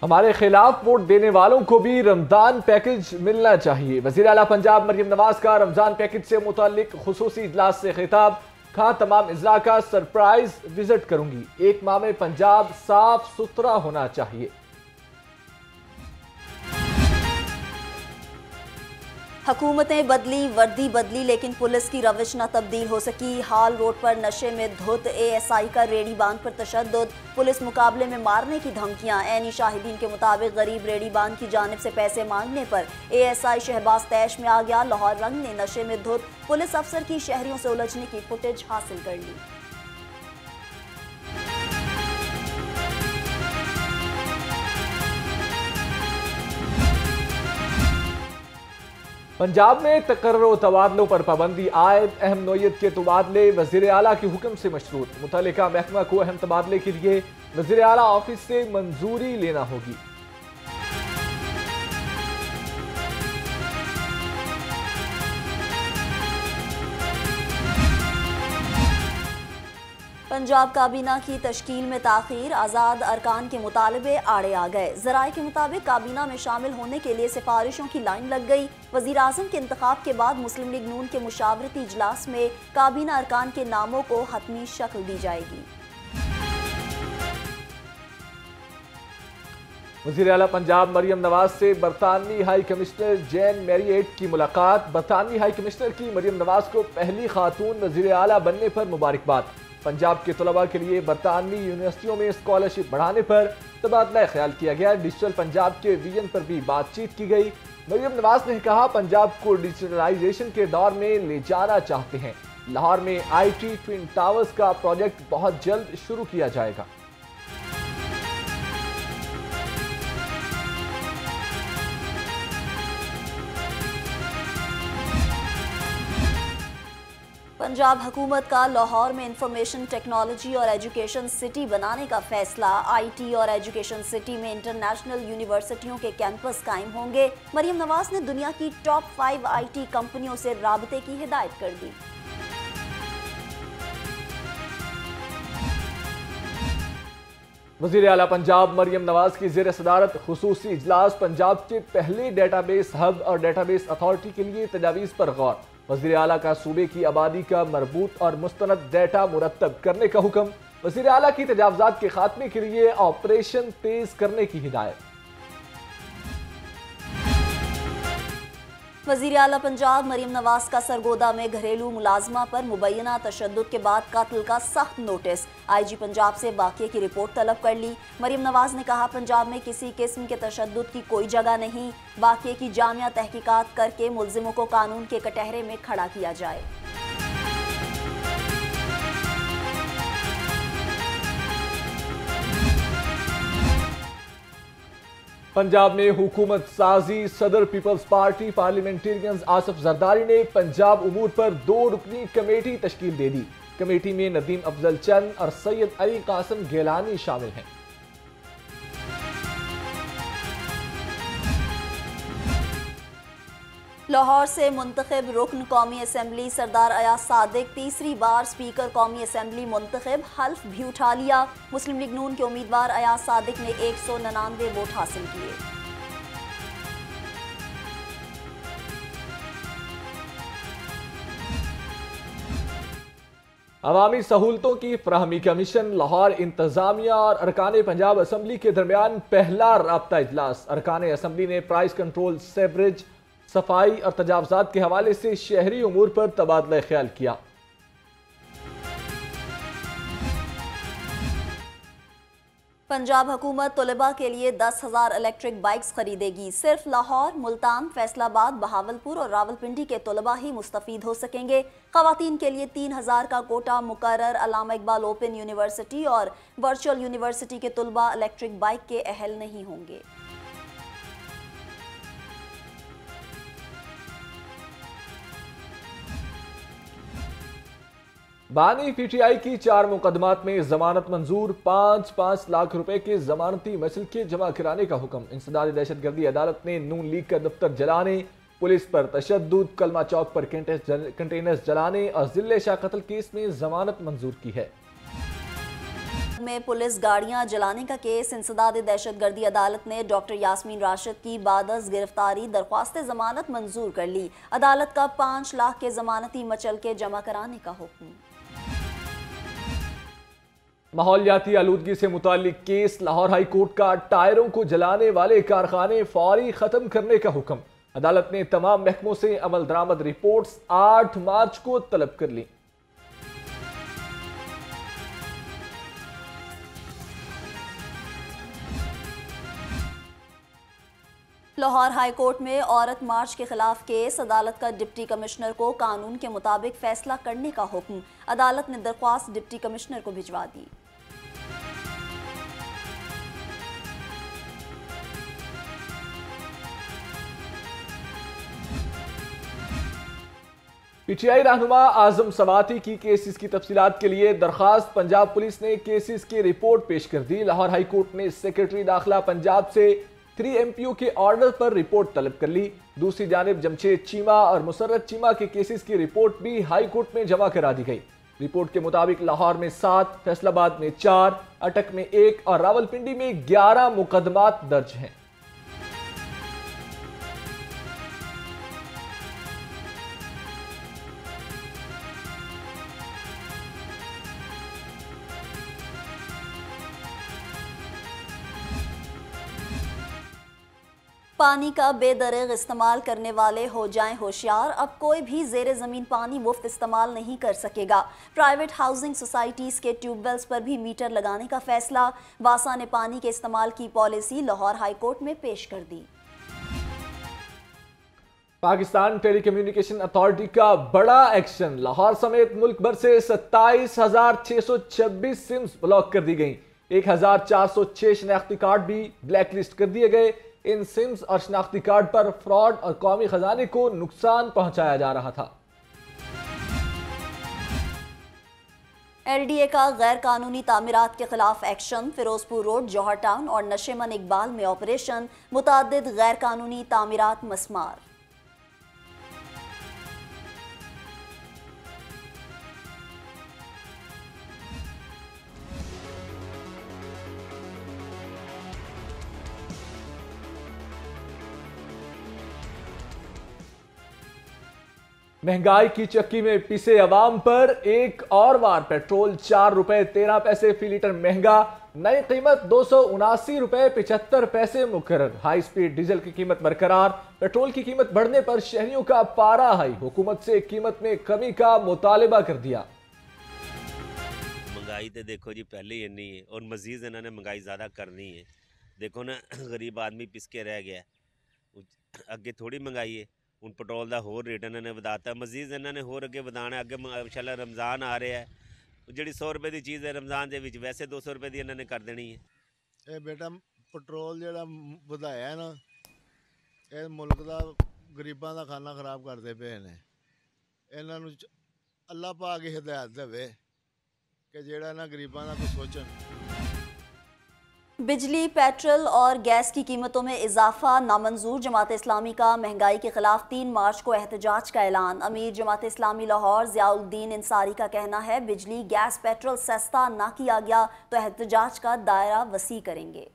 हमारे खिलाफ वोट देने वालों को भी रमजान पैकेज मिलना चाहिए। वज़ीर आला पंजाब मरियम नवाज का रमजान पैकेज से मुताल्लिक खुसूसी इजलास से खिताब। कहा, तमाम इजला का सरप्राइज विजिट करूंगी। एक माह में पंजाब साफ सुथरा होना चाहिए। हुकूमतें बदली, वर्दी बदली, लेकिन पुलिस की रविश न तब्दील हो सकी। हाल रोड पर नशे में धुत, ASI का रेडी बांध पर तशद्दुद, पुलिस मुकाबले में मारने की धमकियां। ऐनी शाहिदीन के मुताबिक गरीब रेडी बांध की जानिब से पैसे मांगने पर ASI शहबाज तैश में आ गया। लाहौर रंग ने नशे में धुत पुलिस अफसर की शहरियों से उलझने की फुटेज हासिल कर ली। पंजाब में तकर्रो तबादलों पर पाबंदी आयद। अहम नोयत के तबादले वज़ीर आला के हुक्म से मशरूत। मुतल्लिका महकमा को अहम तबादले के लिए वज़ीर आला ऑफिस से मंजूरी लेना होगी। पंजाब काबीना की तश्कील में ताखीर, आज़ाद अरकान के मुतालबे आड़े आ गए। ज़राए के मुताबिक काबीना में शामिल होने के लिए सिफारिशों की लाइन लग गई। वज़ीर आज़म के इंतखाब के बाद मुस्लिम लीग नून के मुशावरती इजलास में काबीना अरकान के नामों को हतमी शक्ल दी जाएगी। वज़ीर आला पंजाब मरियम नवाज से बरतानवी हाई कमिश्नर जैन मैरिएट की मुलाकात। बरतानवी हाई कमिश्नर की मरियम नवाज को पहली खातून वज़ीर आला बनने पर मुबारकबाद। पंजाब के तलबा के लिए बरतानवी यूनिवर्सिटियों में स्कॉलरशिप बढ़ाने पर तबादला ख्याल किया गया। डिजिटल पंजाब के विजन पर भी बातचीत की गई। मरियम नवाज ने कहा, पंजाब को डिजिटलाइजेशन के दौर में ले जाना चाहते हैं। लाहौर में IT ट्विन टावर्स का प्रोजेक्ट बहुत जल्द शुरू किया जाएगा। पंजाब हुकूमत का लाहौर में इंफॉर्मेशन टेक्नोलॉजी और एजुकेशन सिटी बनाने का फैसला। IT और एजुकेशन सिटी में इंटरनेशनल यूनिवर्सिटियों के कैंपस कायम होंगे। मरियम नवाज ने दुनिया की टॉप 5 IT कंपनियों से राबते की हिदायत कर दी। वज़ीर आला पंजाब मरियम नवाज की ज़ेर सदारत खुसूसी इजलास। पंजाब के पहले डेटाबेस हब और डेटाबेस अथॉरिटी के लिए तजावीज़ पर गौर। वज़ीर आला का सूबे की आबादी का मरबूत और मुस्तनद डेटा मुरत्तब करने का हुक्म। वज़ीर आला की तजावुज़ात के खात्मे के लिए ऑपरेशन तेज करने की हिदायत। वज़ीर आला पंजाब मरियम नवाज का सरगोदा में घरेलू मुलाजमा पर मुबैना तशद्दुद के बाद कत्ल का सख्त नोटिस। IG पंजाब से वाक़ये की रिपोर्ट तलब कर ली। मरियम नवाज ने कहा, पंजाब में किसी किस्म के तशद्दुद की कोई जगह नहीं। वाक़ये की जामिया तहकीकात करके मुल्ज़िमों को कानून के कटहरे में खड़ा किया जाए। पंजाब में हुकूमत साजी। सदर पीपल्स पार्टी पार्लियामेंटेरियंस आसिफ जरदारी ने पंजाब उमूर पर 2 रुकनी कमेटी तश्कील दे दी। कमेटी में नदीम अफजल चंद और सैयद अली कासिम गिलानी शामिल हैं। लाहौर से मुंतखब रुकन कौमी असम्बली सरदार अयाज सादिक तीसरी बार स्पीकर कौमी असम्बली मुंतखब, हल्फ भी उठा लिया। मुस्लिम लीग नून के उम्मीदवार अयाज सादिक ने 199 वोट हासिल किए। अवामी सहूलतों की फराहमी का मिशन। लाहौर इंतजामिया और अरकान पंजाब असम्बली के दरमियान पहला राब्ता इजलास। अरकान असम्बली ने प्राइस कंट्रोल, सेवरेज, सफाई और तजावुज़ात के हवाले से शहरी उमूर पर तबादला ख्याल किया। पंजाब हुकूमत तलबा के लिए 10,000 इलेक्ट्रिक बाइक्स खरीदेगी। सिर्फ लाहौर, मुल्तान, फैसलाबाद, बहावलपुर और रावलपिंडी के तलबा ही मुस्तफीद हो सकेंगे। ख़वातीन के लिए 3,000 का कोटा मुकर्रर। अल्लामा इकबाल ओपन यूनिवर्सिटी और वर्चुअल यूनिवर्सिटी के तलबा इलेक्ट्रिक बाइक के अहल नहीं होंगे। बानी PTI की 4 मुकदमात में जमानत मंजूर। 5-5 लाख रुपए के जमानती मसलके जमा कराने का हुक्म। इंसदाद दहशतगर्दी अदालत ने नून लीग का दफ्तर जलाने, पुलिस पर तशद्दुद, कलमा चौक पर कंटेनर्स जलाने और जिले शाह कत्ल केस में जमानत मंजूर की है। में पुलिस गाड़ियां जलाने का केस, इंसदाद दहशतगर्दी अदालत ने डॉक्टर यास्मीन राशिद की बादस गिरफ्तारी दरख्वास्त जमानत मंजूर कर ली। अदालत का 5 लाख के जमानती मचल के जमा कराने का हुक्म। माहौलियाती आलूदगी से मुताल्लिक केस, लाहौर हाई कोर्ट का टायरों को जलाने वाले कारखाने फौरी खत्म करने का हुक्म। अदालत ने तमाम महकमों से अमल दरामद रिपोर्ट्स 8 मार्च को तलब कर ली। लाहौर हाई कोर्ट में औरत मार्च के खिलाफ केस, अदालत का डिप्टी कमिश्नर को कानून के मुताबिक फैसला करने का हुक्म। अदालत ने दरख्वास्त डिप्टी कमिश्नर को भिजवा दी। पीटीआई रहनुमा आजम सवाती की केसेस की तफसीलात के लिए दरखास्त पंजाब पुलिस ने केसेस की रिपोर्ट पेश कर दी। लाहौर हाई कोर्ट ने सेक्रेटरी दाखिला पंजाब से 3 MPO के ऑर्डर पर रिपोर्ट तलब कर ली। दूसरी जानिब जमशेद चीमा और मुसर्रत चीमा के केसेस की रिपोर्ट भी हाई कोर्ट में जमा करा दी गई। रिपोर्ट के मुताबिक लाहौर में 7, फैसलाबाद में 4, अटक में 1 और रावलपिंडी में 11 मुकदमात दर्ज हैं। पानी का बेदरेग इस्तेमाल करने वाले हो जाएं होशियार, अब कोई भी ज़ेरे ज़मीन पानी मुफ्त इस्तेमाल नहीं कर सकेगा। प्राइवेट हाउसिंग सोसाइटीज़ के ट्यूबवेल्स पर भी मीटर लगाने का फैसला। वासा ने पानी के इस्तेमाल की पॉलिसी लाहौर हाई कोर्ट में पेश कर दी। पाकिस्तान टेलीकम्युनिकेशन अथॉरिटी का बड़ा एक्शन, लाहौर समेत मुल्क भर से 27,626 सिम्स ब्लॉक कर दी गई। 1,406 शनाख्ती कार्ड भी ब्लैकलिस्ट कर दिए गए। इन सिम्स और शनाख्ती कार्ड पर फ्रॉड और कौमी खजाने को नुकसान पहुंचाया जा रहा था। LDA का गैर कानूनी तामीरात के खिलाफ action, Ferozepur road, Johar town और नशेमन इकबाल में ऑपरेशन, मुताद्दिद गैर कानूनी तामीरात मस्मार। महंगाई की चक्की में पिसे अवाम पर एक और वार, पेट्रोल 4 रुपए 13 पैसे फी लीटर महंगा, नई कीमत 279 रुपए 75 पैसे मुकर्रर। हाई स्पीड डीजल की कीमत बरकरार, पेट्रोल की कीमत बढ़ने पर शहरियों का पारा हाई, हुकूमत से कीमत में कमी का मुतालिबा कर दिया। महंगाई तो देखो जी पहले ही इन्नी है और मजीद इन्होंने महंगाई ज़्यादा करनी है। देखो ना गरीब आदमी पिस के रह गया, अगे थोड़ी महंगाई है। ਹੁਣ ਪੈਟਰੋਲ ਦਾ ਹੋਰ ਰੇਟ ਇਹਨਾਂ ਨੇ ਵਧਾਤਾ, ਮਜ਼ੀਦ ਇਹਨਾਂ ਨੇ ਹੋਰ ਅੱਗੇ ਵਧਾਣਾ। ਅੱਗੇ ਇੰਸ਼ਾਅੱਲਾ ਰਮਜ਼ਾਨ ਆ ਰਿਹਾ ਹੈ, ਜਿਹੜੀ 100 ਰੁਪਏ ਦੀ ਚੀਜ਼ ਹੈ ਰਮਜ਼ਾਨ ਦੇ ਵਿੱਚ ਵੈਸੇ 200 ਰੁਪਏ ਦੀ ਇਹਨਾਂ ਨੇ ਕਰ ਦੇਣੀ ਹੈ। ਇਹ ਬੇਟਾ ਪੈਟਰੋਲ ਜਿਹੜਾ ਵਧਾਇਆ ਨਾ, ਇਹ ਮੁਲਕ ਦਾ ਗਰੀਬਾਂ ਦਾ ਖਾਣਾ ਖਰਾਬ ਕਰਦੇ ਪਏ ਨੇ। ਇਹਨਾਂ ਨੂੰ ਅੱਲਾਹ ਪਾਕ ਹੀ ਹਦਾਇਤ ਦੇਵੇ ਕਿ ਜਿਹੜਾ ਇਹਨਾਂ ਗਰੀਬਾਂ ਦਾ ਕੁਝ ਸੋਚਣ। बिजली, पेट्रोल और गैस की कीमतों में इजाफा नामंजूर। जमात इस्लामी का महंगाई के खिलाफ 3 मार्च को एहतजाज का ऐलान। अमीर जमात इस्लामी लाहौर ज़ियाउद्दीन इंसारी का कहना है, बिजली, गैस, पेट्रोल सस्ता ना किया गया तो एहतजाज का दायरा वसी करेंगे।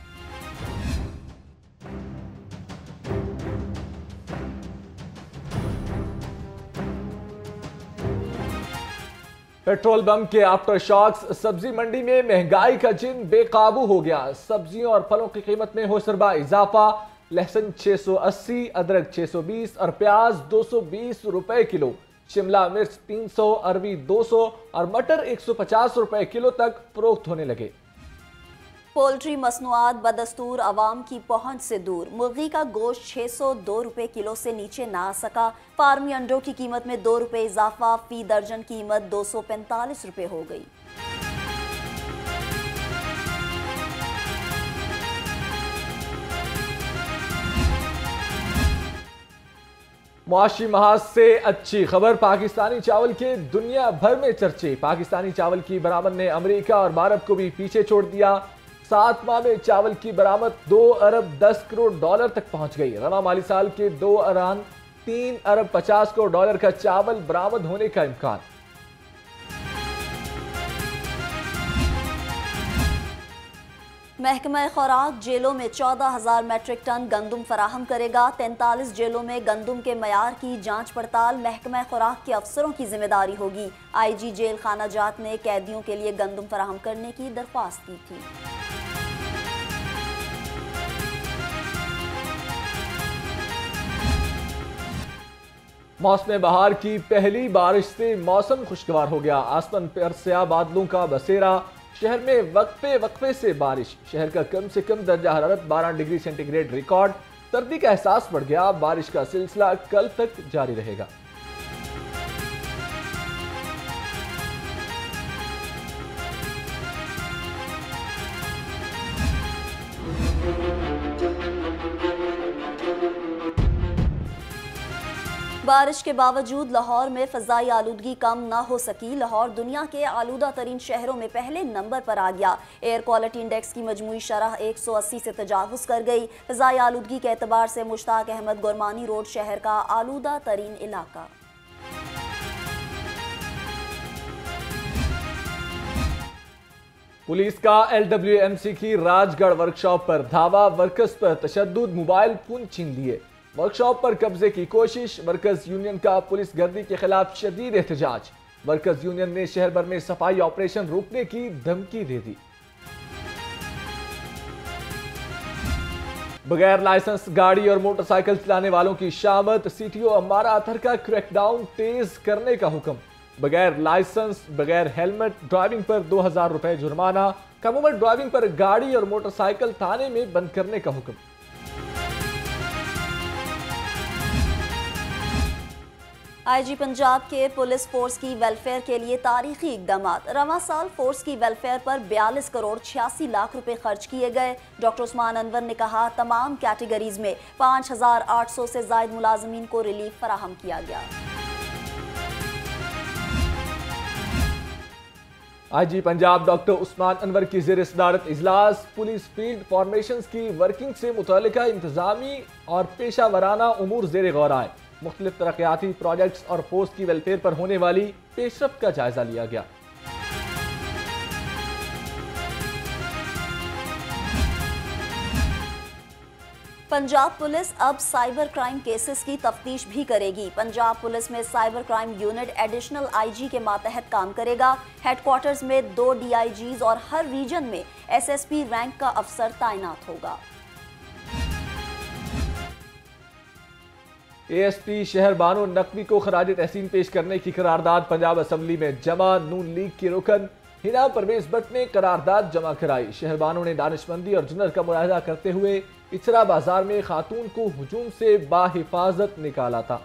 पेट्रोल बम के आफ्टर शॉक्स, सब्जी मंडी में महंगाई का जिन बेकाबू हो गया। सब्जियों और फलों की कीमत में होशरबा इजाफा, लहसुन 680, अदरक 620 और प्याज 220 रुपए किलो, शिमला मिर्च 300, अरबी 200 और मटर 150 रुपए किलो तक फरोख्त होने लगे। पोल्ट्री मसनूआत बदस्तूर अवाम की पहुंच से दूर। मुर्गी का गोश्त 602 रुपए किलो से नीचे ना आ सका। फार्मी अंडों की कीमत में 2 रुपए इजाफा, फी दर्जन कीमत 245 रुपए हो गई। मुआशी महाज से अच्छी खबर, पाकिस्तानी चावल के दुनिया भर में चर्चे। पाकिस्तानी चावल की बरामद ने अमेरिका और भारत को भी पीछे छोड़ दिया। 7 माह में चावल की बरामद 2 अरब 10 करोड़ डॉलर तक पहुंच गई। रवा माली साल के 2 अरान 3 अरब 50 करोड़ डॉलर का चावल बरामद होने का इम्कान। महकमा खुराक जेलों में 14,000 मैट्रिक टन गंदम फराहम करेगा। 43 जेलों में गंदम के मयार की जांच पड़ताल महकमा खुराक के अफसरों की जिम्मेदारी होगी। IG जेल खाना जात ने कैदियों के लिए गंदम फराहम करने की दरख्वास्त की थी। मौसम बहार की पहली बारिश से मौसम खुशगवार हो गया। आसमान पर स्याह बादलों का बसेरा। शहर में वक्फे से बारिश। शहर का कम से कम दर्जा हरारत 12 डिग्री सेंटीग्रेड रिकॉर्ड। सर्दी का एहसास बढ़ गया। बारिश का सिलसिला कल तक जारी रहेगा। बारिश के बावजूद लाहौर में फ़ज़ाई आलूदगी कम न हो सकी। लाहौर दुनिया के आलूदा तरीन शहरों में पहले नंबर पर आ गया। एयर क्वालिटी इंडेक्स की मजमूई शरह 180 से तजावुज़ कर गई। फ़ज़ाई आलूदगी के एतबार से मुश्ताक अहमद गुरमानी रोड शहर का आलूदा तरीन इलाका। पुलिस का LWMC की राजगढ़ वर्कशॉप पर धावा। वर्कर्स पर तशद्दुद, मोबाइल फोन छीन लिए। वर्कशॉप पर कब्जे की कोशिश। वर्कर्स यूनियन का पुलिस गर्दी के खिलाफ शदीद एहतजाज। वर्कर्स यूनियन ने शहर भर में सफाई ऑपरेशन रोकने की धमकी दे दी। बगैर लाइसेंस गाड़ी और मोटरसाइकिल चलाने वालों की शामत। CTO अम्मारा अतहर का क्रैकडाउन तेज करने का हुक्म। बगैर लाइसेंस, बगैर हेलमेट ड्राइविंग पर 2,000 रुपए जुर्माना। कम उम्र ड्राइविंग पर गाड़ी और मोटरसाइकिल थाने में बंद करने का हुक्म। IG पंजाब के पुलिस फोर्स की वेलफेयर के लिए तारीखी इकदाम। रवां साल फोर्स की वेलफेयर पर 42 करोड़ 86 लाख रुपए खर्च किए गए। डॉक्टर उस्मान अनवर ने कहा, तमाम कैटेगरीज में 5,800 से जायद मुलाजमीन को रिलीफ फराहम किया गया। IG पंजाब डॉक्टर उस्मान अनवर की ज़ेर सदारत इजलास। पुलिस फील्ड फॉर्मेशन की वर्किंग से मुतल्लिका इंतजामी और पेशा वराना उमूर ज़ेर गौर आए। मुख्तलिफ तरक्याती प्रोजेक्ट्स और फोर्स की वेलफेयर पर होने वाली पेशरफ्त का जायजा लिया गया। पंजाब पुलिस अब साइबर क्राइम केसेस की तफ्तीश भी करेगी। पंजाब पुलिस में cyber crime unit additional IG के मातहत काम करेगा। हेडक्वार्टर्स में 2 DIGs और हर रीजन में SSP रैंक का अफसर तैनात होगा। ASP शहर बानो नकवी को खराज तहसीन पेश करने की करारदाद पंजाब असम्बली में जमा। नून लीग के रुकन हिना परवेज भट्ट ने करारदाद जमा कराई। शहर बानो ने दानिशमंदी और जुनर का मुलाहिजा करते हुए इचरा बाजार में खातून को हुजूम से बाहिफाजत निकाला था।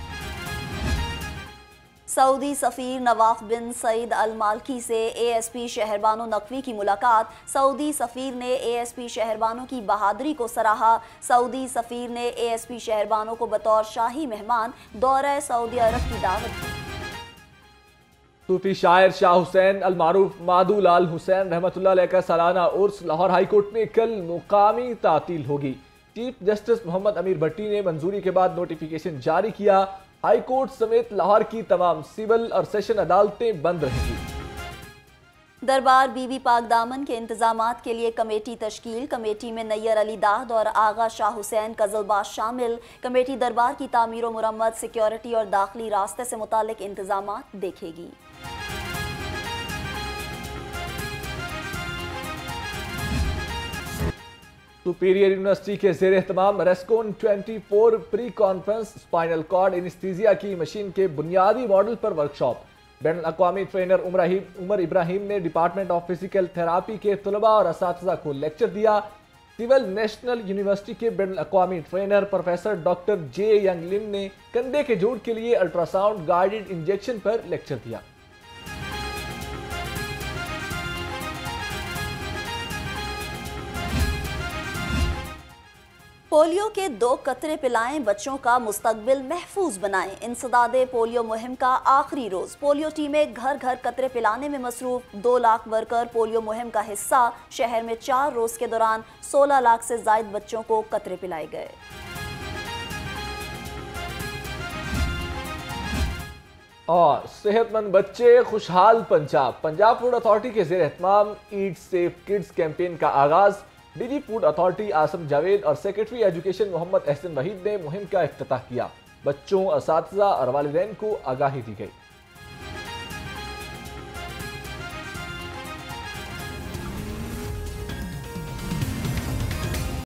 सऊदी सफ़ीर नवाफ बिन सईद अल मालकी से ASP शहरबानो नकवी की मुलाकात। सऊदी सफ़ीर ने ASP शहरबानो की बहादुरी को सराहा। सऊदी सफ़ीर ने ASP शहरबानो को बतौर शाही मेहमान दौरा सऊदी अरब की दावत दी। सूफी शायर शाह हुसैन अल मारूफ मादू लाल हुसैन रहमतुल्लाह अलैह का सालाना उर्स लाहौर हाई कोर्ट में कल मुकामी तातील होगी। चीफ जस्टिस मोहम्मद अमीर भट्टी ने मंजूरी के बाद नोटिफिकेशन जारी किया। हाई कोर्ट समेत लाहौर की तमाम सिविल और सेशन अदालतें बंद रहेंगी। दरबार बीबी पाक दामन के इंतजामात के लिए कमेटी तश्कील। कमेटी में नैयर अली दाद और आगा शाह हुसैन कजलबाज शामिल। कमेटी दरबार की तामीर व मुरम्मत, सिक्योरिटी और दाखिली रास्ते से मुतालिक इंतजामात देखेगी। सुपीरियर यूनिवर्सिटी के जेर एहतमाम Rescon 24 pre conference spinal cord anaesthesia की मशीन के बुनियादी मॉडल पर वर्कशॉप। बैनुल-अक़वामी ट्रेनर उमर इब्राहिम ने डिपार्टमेंट ऑफ फिजिकल थेरापी के तलबा और असातिज़ा को लेक्चर दिया। सिविल नेशनल यूनिवर्सिटी के बैनुल-अक़वामी trainer professor doctor J Young Lim ने कंधे के जोड़ के लिए अल्ट्रासाउंड गाइडेड इंजेक्शन पर लेक्चर दिया। पोलियो के 2 कतरे पिलाएं, बच्चों का मुस्तकबिल महफूज बनाएं। इंसदादे पोलियो मुहिम का आखिरी रोज। पोलियो टीमें घर घर कतरे पिलाने में मसरूफ। 2 लाख वर्कर पोलियो मुहिम का हिस्सा। शहर में 4 रोज के दौरान 16 लाख से जायद बच्चों को कतरे पिलाए गए। और सेहतमंद बच्चे खुशहाल पंजाब। पंजाब फूड अथॉरिटी के जेर एहतमाम ईट सेफ किड्स कैंपेन का आगाज। DG food authority Asim Javed और सेक्रेटरी एजुकेशन मोहम्मद एहसन वहीद ने मुहिम का इफ्तिताह किया। बच्चों, असातिज़ा और वालिदैन को आगाही दी गई।